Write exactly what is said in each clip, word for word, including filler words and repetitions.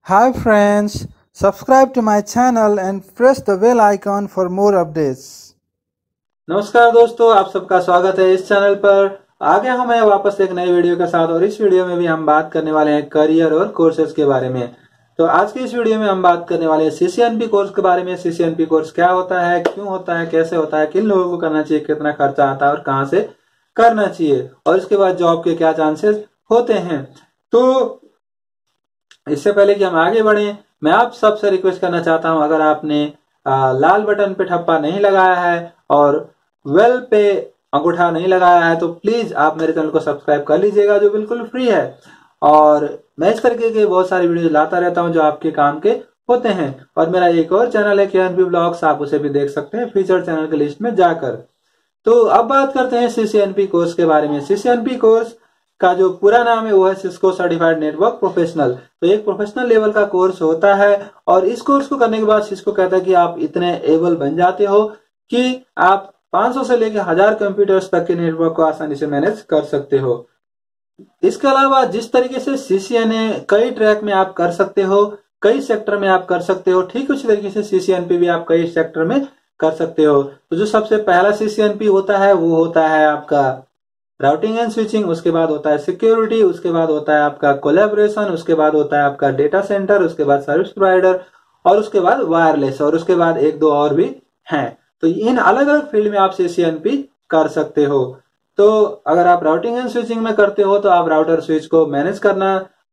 Hi friends, subscribe to my channel and press the bell icon for more updates. नमस्कार दोस्तों, आप सबका स्वागत है इस चैनल पर। आगे हम हैं वापस एक नई वीडियो के साथ और इस वीडियो में भी हम बात करने वाले हैं करियर और कोर्सेज के बारे में। तो आज की इस वीडियो में हम बात करने वाले हैं सीसीएनपी कोर्स के बारे में। सीसीएनपी कोर्स क्या होता है, क्यों होता है, कैसे होता है, किन लोगों को करना चाहिए, कितना खर्चा आता है और कहाँ से करना चाहिए, और इसके बाद जॉब के क्या चांसेस होते हैं। तो इससे पहले कि हम आगे बढ़े, मैं आप सबसे रिक्वेस्ट करना चाहता हूं, अगर आपने आ, लाल बटन पे ठप्पा नहीं लगाया है और वेल पे अंगूठा नहीं लगाया है तो प्लीज आप मेरे चैनल को सब्सक्राइब कर लीजिएगा, जो बिल्कुल फ्री है। और मैं इस तरीके के बहुत सारे वीडियो लाता रहता हूं जो आपके काम के होते हैं। और मेरा एक और चैनल है केएनपी ब्लॉग्स, आप उसे भी देख सकते हैं फीचर चैनल की लिस्ट में जाकर। तो अब बात करते हैं सीसीएनपी कोर्स के बारे में। सीसीएनपी कोर्स का जो पूरा नाम है वो है सिस्को सर्टिफाइड नेटवर्क प्रोफेशनल। तो एक प्रोफेशनल लेवल का कोर्स होता है और इस कोर्स को करने के बाद सिस्को कहता है कि आप इतने एबल बन जाते हो कि आप पाँच सौ से लेकर हजार कंप्यूटर्स तक के नेटवर्क को आसानी से मैनेज कर सकते हो। इसके अलावा जिस तरीके से सीसीएनए कई ट्रैक में आप कर सकते हो, कई सेक्टर में आप कर सकते हो, ठीक उसी तरीके से सीसीएनपी भी आप कई सेक्टर में कर सकते हो। तो जो सबसे पहला सीसीएनपी होता है वो होता है आपका राउटिंग एंड स्विचिंग, उसके बाद होता है सिक्योरिटी, उसके बाद होता है आपका कोलैबोरेशन, उसके बाद होता है आपका डेटा सेंटर, उसके बाद सर्विस प्रोवाइडर और उसके बाद वायरलेस, और उसके बाद एक दो और भी हैं। तो इन अलग अलग फील्ड में आप सीसीएनपी कर सकते हो। तो अगर आप राउटिंग एंड स्विचिंग में करते हो तो आप राउटर स्विच को मैनेज करना,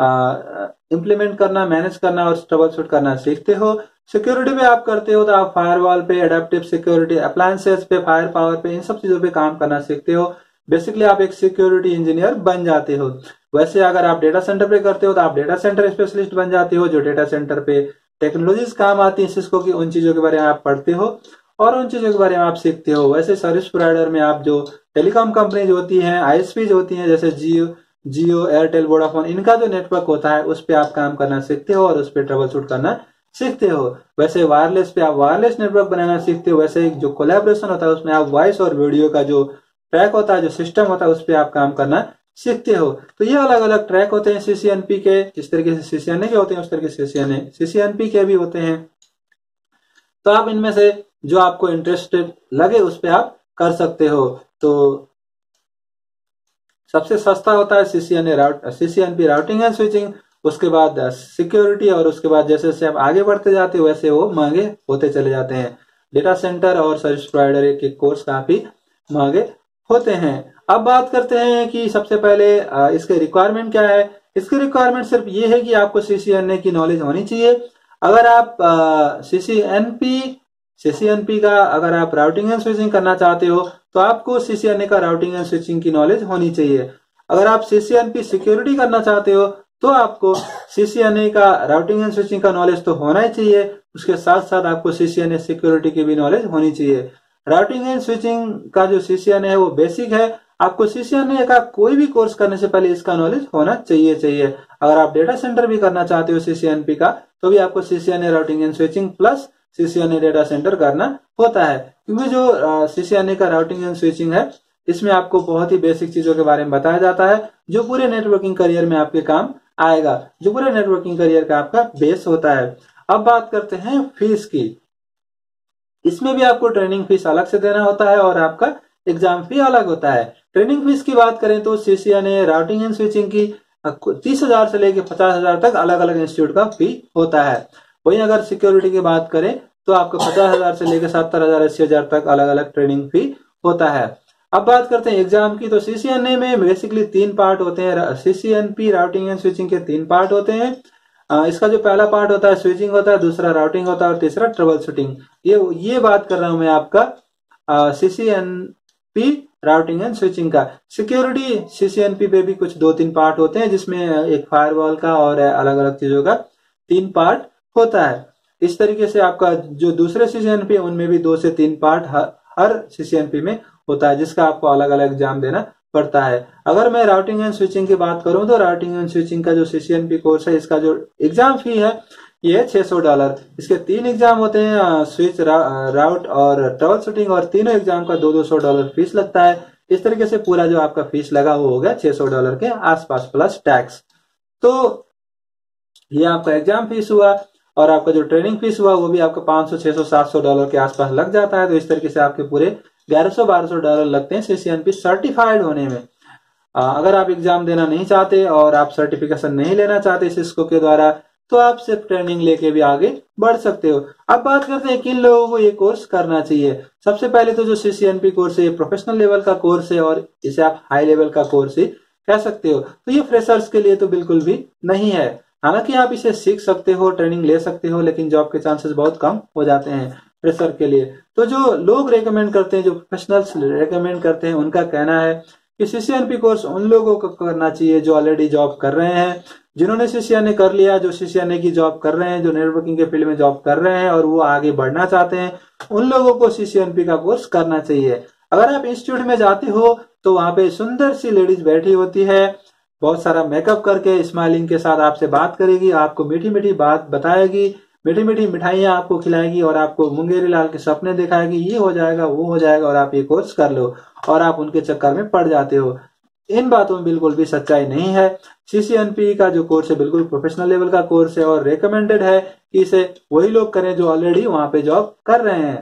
इंप्लीमेंट करना, मैनेज करना और ट्रबल शूट करना सीखते हो। सिक्योरिटी पे आप करते हो तो आप फायरवॉल पे, एडेप्टिव सिक्योरिटी, अप्लायंसेस पे, फायर पावर पे, इन सब चीजों पे काम करना सीखते हो। बेसिकली आप एक सिक्योरिटी इंजीनियर बन जाते हो। वैसे अगर आप डेटा सेंटर पे करते हो तो आप डेटा सेंटर स्पेशलिस्ट बन जाते हो, जो डेटा सेंटर पे टेक्नोलॉजीज काम आती है सिस्को की, उन चीजों के बारे में आप पढ़ते हो और उन चीजों के बारे में आप सीखते हो। वैसे सर्विस प्रोवाइडर में आप जो टेलीकॉम कंपनीज होती हैं, आईएसपीज होती हैं, जैसे जियो जियो एयरटेल, वोडाफोन, इनका जो नेटवर्क होता है उस पर आप काम करना सीखते हो और उस पर ट्रबल शूट करना सीखते हो। वैसे वायरलेस पे आप वायरलेस नेटवर्क बनाना सीखते हो। वैसे जो कोलैबोरेशन होता है उसमें आप वॉइस और वीडियो का जो ट्रैक होता है, जो सिस्टम होता है, उस पर आप काम करना सीखते हो। तो ये अलग अलग ट्रैक होते हैं सीसीएनपी के। जिस तरीके से सीसीएनए के होते हैं उस तरीके से सीसीएनए सीसीएनपी के भी होते हैं। तो आप इनमें से जो आपको इंटरेस्टेड लगे उस पर आप कर सकते हो। तो सबसे सस्ता होता है CCNA route CCNP routing and switching, उसके बाद सिक्योरिटी, और उसके बाद जैसे जैसे आप आगे बढ़ते जाते हो वैसे वो महंगे होते चले जाते हैं। डेटा सेंटर और सर्विस प्रोवाइडर के कोर्स काफी महंगे होते हैं। अब बात करते हैं कि सबसे पहले इसके रिक्वायरमेंट क्या है। इसकी रिक्वायरमेंट सिर्फ ये है कि आपको सीसीएनए की नॉलेज होनी चाहिए। अगर आप सीसीएनपी सीसीएनपी का अगर आप राउटिंग एंड स्विचिंग करना चाहते हो तो आपको सीसीएनए का राउटिंग एंड स्विचिंग की नॉलेज होनी चाहिए। अगर आप सीसीएनपी सिक्योरिटी करना चाहते हो तो आपको सीसीएनए का राउटिंग एंड स्विचिंग का नॉलेज तो होना ही चाहिए, उसके साथ साथ आपको सीसीएनए सिक्योरिटी की भी नॉलेज होनी चाहिए। राउटिंग एंड स्विचिंग का जो सीसीएनए है वो बेसिक है। आपको सीसीएनए का कोई भी कोर्स करने से पहले इसका नॉलेज होना चाहिए चाहिए अगर आप डेटा सेंटर भी करना चाहते हो सीसीएनपी का तो भी आपको CCNA routing and switching plus CCNA data centre करना होता है। क्योंकि जो सीसीएनए का राउटिंग एंड स्विचिंग है इसमें आपको बहुत ही बेसिक चीजों के बारे में बताया जाता है जो पूरे नेटवर्किंग करियर में आपके काम आएगा, जो पूरे नेटवर्किंग करियर का आपका बेस होता है। अब बात करते हैं फीस की। इसमें भी आपको ट्रेनिंग फीस अलग से देना होता है और आपका एग्जाम फी अलग होता है। ट्रेनिंग फीस की बात करें तो सीसीएनए राउटिंग एंड स्विचिंग की तीस हजार से लेकर पचास हजार तक अलग अलग इंस्टीट्यूट का फी होता है। वहीं अगर सिक्योरिटी की बात करें तो आपको पचास हजार से लेकर सत्तर हजार अस्सी हजार तक अलग अलग ट्रेनिंग फी होता है। अब बात करते हैं एग्जाम की। तो सीसीएनए में बेसिकली तीन पार्ट होते हैं। सीसीएनपी राउटिंग एंड स्विचिंग के तीन पार्ट होते हैं। इसका जो पहला पार्ट होता है स्विचिंग होता है, दूसरा राउटिंग होता है और तीसरा ट्रबल शूटिंग। ये ये बात कर रहा हूं मैं आपका सीसीएनपी राउटिंग एंड स्विचिंग का। सिक्योरिटी सीसीएनपी पे भी कुछ दो तीन पार्ट होते हैं जिसमें एक फायरवॉल का और अलग अलग चीजों का तीन पार्ट होता है। इस तरीके से आपका जो दूसरे सीसीएनपी उनमें भी दो से तीन पार्ट हर, हर सीसीएनपी में होता है जिसका आपको अलग अलग एग्जाम देना पड़ता है। अगर मैं राउटिंग एंड स्विचिंग की बात करूं तो राउटिंग एंड स्विचिंग का जो सीसीएनपी कोर्स है इसका जो एग्जाम फी है ये है छह सौ डॉलर। इसके तीन एग्जाम होते हैं, स्विच, रा, राउट और ट्रबल शूटिंग, और तीनों एग्जाम का दो दो सौ डॉलर फीस लगता है। इस तरीके से पूरा जो आपका फीस लगा वो हो गया छह सौ डॉलर के आसपास प्लस टैक्स। तो ये आपका एग्जाम फीस हुआ और आपका जो ट्रेनिंग फीस हुआ वो भी आपका पाँच सौ, छह सौ, सात सौ डॉलर के आसपास लग जाता है। तो इस तरीके से आपके पूरे ग्यारह सौ बारह सौ डॉलर लगते हैं सीसीएनपी सर्टिफाइड होने में। आ, अगर आप एग्जाम देना नहीं चाहते और आप सर्टिफिकेशन नहीं लेना चाहते सिस्को के द्वारा, तो आप सिर्फ ट्रेनिंग लेके भी आगे बढ़ सकते हो। अब बात करते हैं किन लोगों को ये कोर्स करना चाहिए। सबसे पहले तो जो सीसीएनपी कोर्स है ये प्रोफेशनल लेवल का कोर्स है और इसे आप हाई लेवल का कोर्स ही कह सकते हो। तो ये फ्रेशर्स के लिए तो बिल्कुल भी नहीं है। हालांकि आप इसे सीख सकते हो, ट्रेनिंग ले सकते हो, लेकिन जॉब के चांसेस बहुत कम हो जाते हैं फ्रेशर के लिए। तो जो लोग रेकमेंड करते हैं, जो प्रोफेशनल्स रेकमेंड करते हैं, उनका कहना है कि सीसीएनपी कोर्स उन लोगों को करना चाहिए जो ऑलरेडी जॉब कर रहे हैं, जिन्होंने सीसीएनए कर लिया, जो सीसीएनए की जॉब कर रहे हैं, जो नेटवर्किंग के फील्ड में जॉब कर रहे हैं और वो आगे बढ़ना चाहते हैं, उन लोगों को सीसीएनपी का कोर्स करना चाहिए। अगर आप इंस्टीट्यूट में जाते हो तो वहां पे सुंदर सी लेडीज बैठी होती है, बहुत सारा मेकअप करके स्माइलिंग के साथ आपसे बात करेगी, आपको मीठी मीठी बात बताएगी, मीठी मीठी मिठाइयां आपको खिलाएगी और आपको मुंगेरी लाल के सपने दिखाएगी, ये हो जाएगा वो हो जाएगा और आप ये कोर्स कर लो, और आप उनके चक्कर में पड़ जाते हो। इन बातों में बिल्कुल भी सच्चाई नहीं है। सीसीएनपी का जो कोर्स है बिल्कुल प्रोफेशनल लेवल का कोर्स है और रेकमेंडेड है कि इसे वही लोग करें जो ऑलरेडी वहां पे जॉब कर रहे हैं।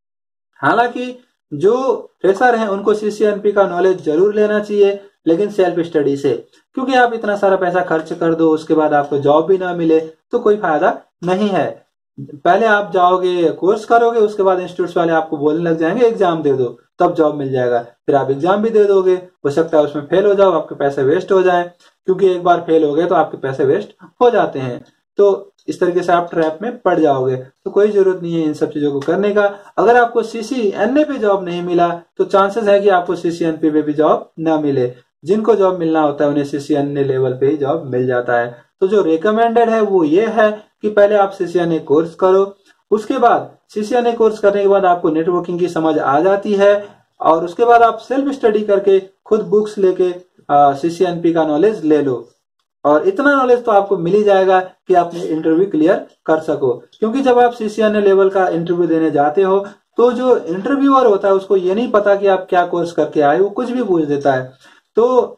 हालांकि जो फ्रेशर हैं उनको सीसीएनपी का नॉलेज जरूर लेना चाहिए, लेकिन सेल्फ स्टडी से, क्योंकि आप इतना सारा पैसा खर्च कर दो उसके बाद आपको जॉब भी ना मिले तो कोई फायदा नहीं है। पहले आप जाओगे कोर्स करोगे, उसके बाद इंस्टीट्यूट वाले आपको बोलने लग जाएंगे एग्जाम दे दो तब जॉब मिल जाएगा, फिर आप एग्जाम भी दे दोगे, हो सकता है उसमें फेल हो जाओ, आपके पैसे वेस्ट हो जाए, क्योंकि एक बार फेल हो गए तो आपके पैसे वेस्ट हो जाते हैं। तो इस तरीके से आप ट्रैप में पड़ जाओगे। तो कोई जरूरत नहीं है इन सब चीजों को करने का। अगर आपको सीसीएनए पे जॉब नहीं मिला तो चांसेस है कि आपको सीसीएनपी पे भी जॉब ना मिले। जिनको जॉब मिलना होता है उन्हें सीसीएनए लेवल पे ही जॉब मिल जाता है। तो जो रिकमेंडेड है वो ये है कि पहले आप सीसीएनए कोर्स करो, उसके बाद सीसीएनए कोर्स करने के बाद आपको नेटवर्किंग की समझ आ जाती है और उसके बाद आप सेल्फ स्टडी करके खुद बुक्स लेके सीसीएनपी का नॉलेज ले लो, और इतना नॉलेज तो आपको मिल ही जाएगा कि आप इंटरव्यू क्लियर कर सको। क्योंकि जब आप सीसीएनए लेवल का इंटरव्यू देने जाते हो तो जो इंटरव्यूअर होता है उसको ये नहीं पता कि आप क्या कोर्स करके आए, वो कुछ भी पूछ देता है। तो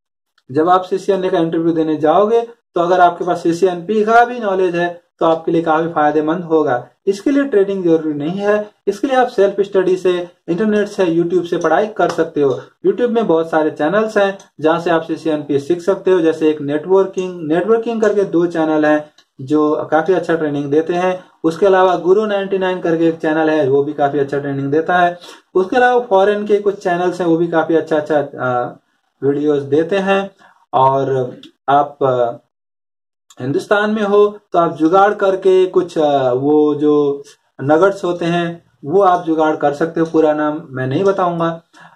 जब आप सीसीएनए का इंटरव्यू देने जाओगे तो अगर आपके पास सीसीएनपी का भी नॉलेज है तो आपके लिए काफी फायदेमंद होगा। इसके लिए ट्रेनिंग जरूरी नहीं है, इसके लिए आप सेल्फ स्टडी से, इंटरनेट से, यूट्यूब से पढ़ाई कर सकते हो। यूट्यूब में बहुत सारे चैनल्स हैं जहां से आप सीसीएनपी सीख सकते हो। जैसे एक नेटवर्किंग नेटवर्किंग करके दो चैनल हैं जो काफी अच्छा ट्रेनिंग देते हैं। उसके अलावा गुरु नाइन्टी नाइन करके एक चैनल है, वो भी काफी अच्छा ट्रेनिंग देता है। उसके अलावा फॉरेन के कुछ चैनल्स हैं, वो भी काफी अच्छा अच्छा वीडियोस देते हैं। और आप हिंदुस्तान में हो तो आप जुगाड़ करके कुछ वो जो नगट्स होते हैं वो आप जुगाड़ कर सकते हो। पूरा नाम मैं नहीं बताऊंगा।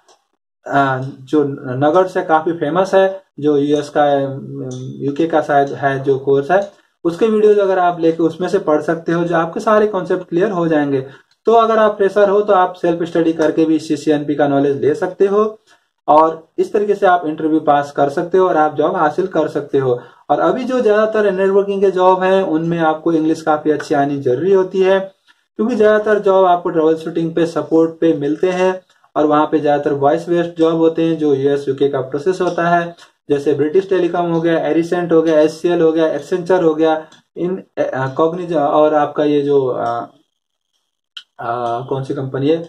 जो नगट्स है काफी फेमस है, जो यूएस का यूके का शायद है जो कोर्स है, उसके वीडियोज अगर आप लेके उसमें से पढ़ सकते हो, जो आपके सारे कॉन्सेप्ट क्लियर हो जाएंगे। तो अगर आप फ्रेशर हो तो आप सेल्फ स्टडी करके भी सीसीएनपी का नॉलेज ले सकते हो और इस तरीके से आप इंटरव्यू पास कर सकते हो और आप जॉब हासिल कर सकते हो। और अभी जो ज्यादातर नेटवर्किंग के जॉब हैं उनमें आपको इंग्लिश काफी अच्छी आनी जरूरी होती है, क्योंकि ज्यादातर जॉब आपको ट्रबल शूटिंग पे, सपोर्ट पे मिलते हैं और वहां पे ज्यादातर वॉइस बेस्ड जॉब होते हैं जो यूएस यूके का प्रोसेस होता है। जैसे ब्रिटिश टेलीकॉम हो गया, एरिसेंट हो गया, एचसीएल हो गया, एक्सेंचर हो गया, इन कॉग्निज और आपका ये जो आ, आ, कौन सी कंपनी है,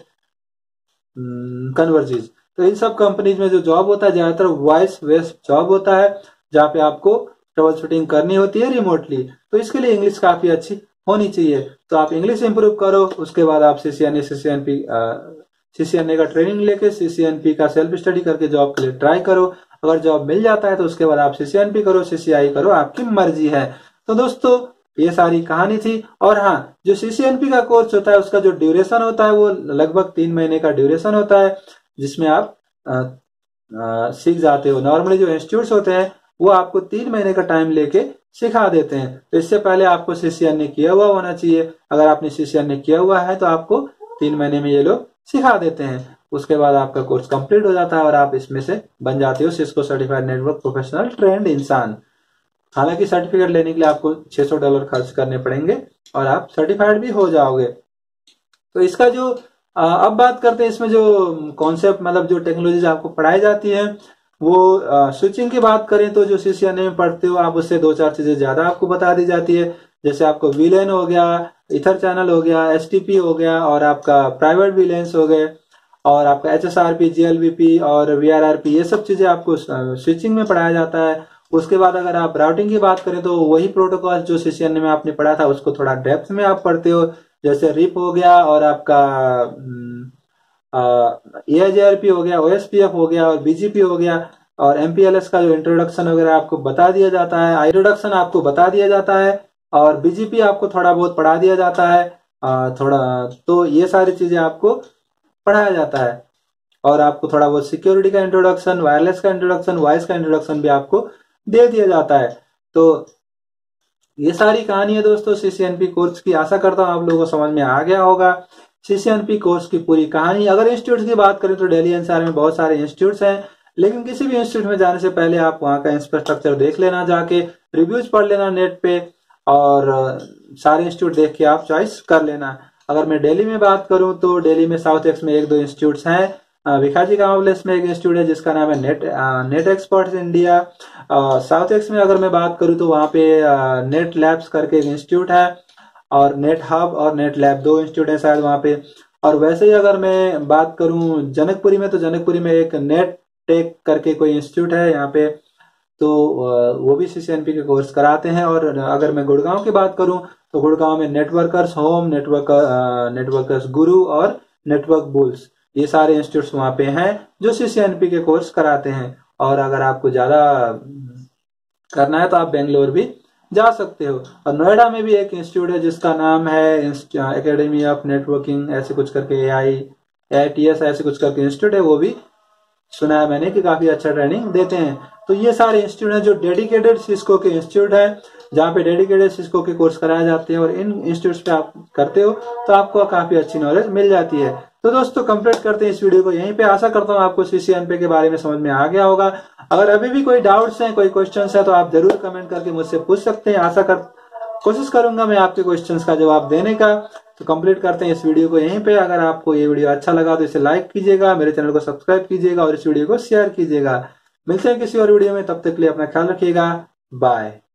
कन्वर्जिज। तो इन सब कंपनीज में जो जॉब होता है ज्यादातर वॉइस बेस्ड जॉब होता है, जहाँ पे आपको ट्रबल शूटिंग करनी होती है रिमोटली। तो इसके लिए इंग्लिश काफी अच्छी होनी चाहिए। तो आप इंग्लिश इंप्रूव करो, उसके बाद आप सीसीएनए सीसीएनपी सीसीएनए का ट्रेनिंग लेके सीसीएनपी का सेल्फ स्टडी करके जॉब के लिए ट्राई करो। अगर जॉब मिल जाता है तो उसके बाद आप सीसीएनपी करो, सीसीआई करो, आपकी मर्जी है। तो दोस्तों ये सारी कहानी थी। और हाँ, जो सीसीएनपी का कोर्स होता है उसका जो ड्यूरेशन होता है वो लगभग तीन महीने का ड्यूरेशन होता है, जिसमें आप सीख जाते हो। नॉर्मली जो इंस्टीट्यूट्स होते हैं वो आपको तीन महीने का टाइम लेके सिखा देते हैं। तो इससे पहले आपको सीसीएनए किया हुआ होना चाहिए। अगर आपने सीसीएनए किया हुआ है तो आपको तीन महीने में ये लोग सिखा देते हैं। उसके बाद आपका कोर्स कंप्लीट हो जाता है और आप इसमें से बन जाते हो Cisco certified network professional trained इंसान। हालांकि सर्टिफिकेट लेने के लिए आपको छह सौ डॉलर खर्च करने पड़ेंगे और आप सर्टिफाइड भी हो जाओगे। तो इसका जो अब बात करते हैं इसमें जो कॉन्सेप्ट, मतलब जो टेक्नोलॉजी आपको पढ़ाई जाती है वो स्विचिंग की बात करें तो जो सीसीएनए में पढ़ते हो आप, उससे दो चार चीजें ज्यादा आपको बता दी जाती है। जैसे आपको वीलेन हो गया, इथर चैनल हो गया, एसटीपी हो गया, और आपका प्राइवेट वीलेंस हो गए, और आपका एचएसआरपी, जीएलवीपी और वीआरआरपी, ये सब चीजें आपको स्विचिंग में पढ़ाया जाता है। उसके बाद अगर आप राउटिंग की बात करें तो वही प्रोटोकॉल जो सीसीएनए में आपने पढ़ा था उसको थोड़ा डेप्थ में आप पढ़ते हो। जैसे रिप हो गया, और आपका एआईजेआरपी हो गया, ओएसपीएफ हो गया, और बीजीपी हो गया, और एमपीएलएस का जो इंट्रोडक्शन वगैरह आपको बता दिया जाता है, इंट्रोडक्शन आपको बता दिया जाता है, और बीजीपी आपको थोड़ा बहुत पढ़ा दिया जाता है थोड़ा। तो ये सारी चीजें आपको पढ़ाया जाता है, और आपको थोड़ा बहुत सिक्योरिटी का इंट्रोडक्शन, वायरलेस का इंट्रोडक्शन, वॉइस का इंट्रोडक्शन भी आपको दे दिया जाता है। तो ये सारी कहानी है दोस्तों सीसीएनपी कोर्स की। आशा करता हूं आप लोगों को समझ में आ गया होगा सीसीएनपी कोर्स की पूरी कहानी। अगर इंस्टीट्यूट की बात करें तो दिल्ली एनसीआर में बहुत सारे इंस्टीट्यूट्स हैं, लेकिन किसी भी इंस्टीट्यूट में जाने से पहले आप वहां का इंफ्रास्ट्रक्चर देख लेना, जाके रिव्यूज पढ़ लेना नेट पे, और सारे इंस्टीट्यूट देख के आप चॉइस कर लेना। अगर मैं दिल्ली में बात करूं तो दिल्ली में साउथ एक्स में एक दो इंस्टीट्यूट्स हैं। भिखाजी कॉम्प्लेक्स में एक इंस्टीट्यूट है जिसका नाम है net net experts India. South Ex में अगर मैं बात करूं तो वहां पे नेट लैब्स करके एक इंस्टीट्यूट है, और नेट हब और नेट लैब दो इंस्टीट्यूट है शायद वहां पे। और वैसे ही अगर मैं बात करूं जनकपुरी में, तो जनकपुरी में एक नेट टेक करके कोई इंस्टीट्यूट है यहाँ पे, तो वो भी सीसीएनपी के कोर्स कराते हैं। और अगर मैं गुड़गांव की बात करूं तो गुड़गांव में नेटवर्कर्स होम, नेटवर्क नेटवर्कर्स गुरु और नेटवर्क बुल्स, ये सारे इंस्टीट्यूट्स वहां पे हैं जो सीसीएनपी के कोर्स कराते हैं। और अगर आपको ज्यादा करना है तो आप बेंगलोर भी जा सकते हो। और नोएडा में भी एक इंस्टीट्यूट है जिसका नाम है एकेडमी ऑफ नेटवर्किंग ऐसे कुछ करके, ए आई ए आई टी एस ऐसे कुछ करके इंस्टीट्यूट है, वो भी सुना है मैंने कि काफी अच्छा ट्रेनिंग देते हैं। तो ये सारे इंस्टीट्यूट हैं जो डेडिकेटेड सिस्को के इंस्टीट्यूट है, जहाँ पे डेडिकेटेड सिस्को के कोर्स कराए जाते हैं, और इन इंस्टीट्यूट पे आप करते हो तो आपको काफी अच्छी नॉलेज मिल जाती है। तो दोस्तों कंप्लीट करते हैं इस वीडियो को यहीं पे। आशा करता हूँ आपको सीसीएनपी के बारे में समझ में आ गया होगा। अगर अभी भी कोई डाउट्स हैं, कोई क्वेश्चंस है, तो आप जरूर कमेंट करके मुझसे पूछ सकते हैं। आशा कर कोशिश करूंगा मैं आपके क्वेश्चंस का जवाब देने का। तो कंप्लीट करते हैं इस वीडियो को यहीं पे। अगर आपको ये वीडियो अच्छा लगा तो इसे लाइक कीजिएगा, मेरे चैनल को सब्सक्राइब कीजिएगा, और इस वीडियो को शेयर कीजिएगा। मिलते हैं किसी और वीडियो में, तब तक के लिए अपना ख्याल रखिएगा। बाय।